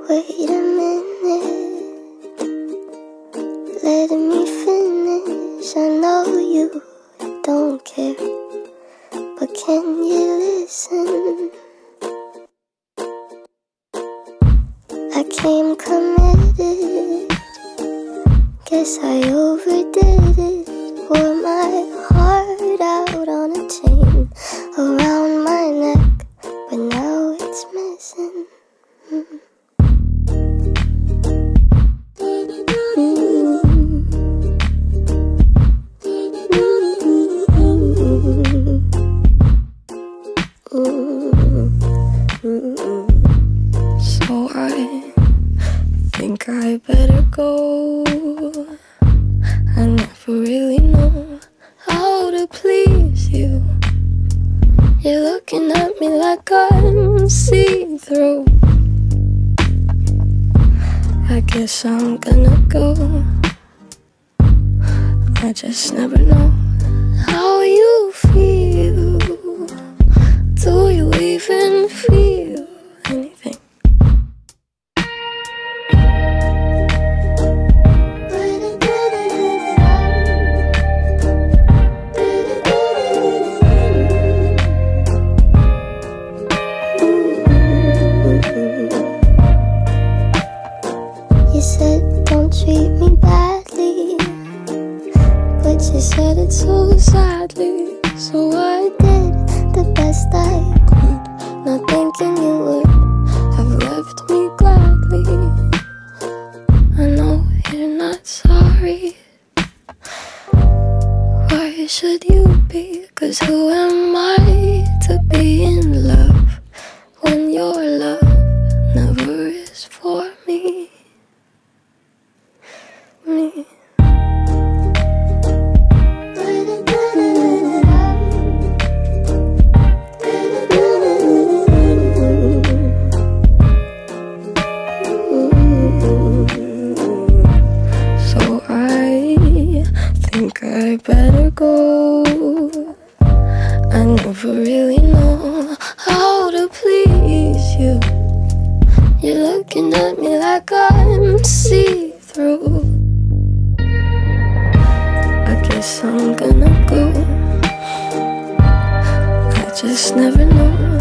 Wait a minute, let me finish. I know you don't care, but can you listen? I came committed, guess I overdid it. Wore my heart out on a chain around my neck, but now it's missing. So I think I better go. I never really know how to please you. You're looking at me like I'm see-through. I guess I'm gonna go. I just never know how you feel. Do you even feel anything? You said don't treat me badly, but you said it so sadly. So I did the best I could, not thinking you would have left me gladly. I know you're not sorry. Why should you be? 'Cause who am I to be in love when your love never is for me? So I think I better go. I never really know how to please you. You're looking at me like I'm see-through. I guess I'm gonna go. I just never know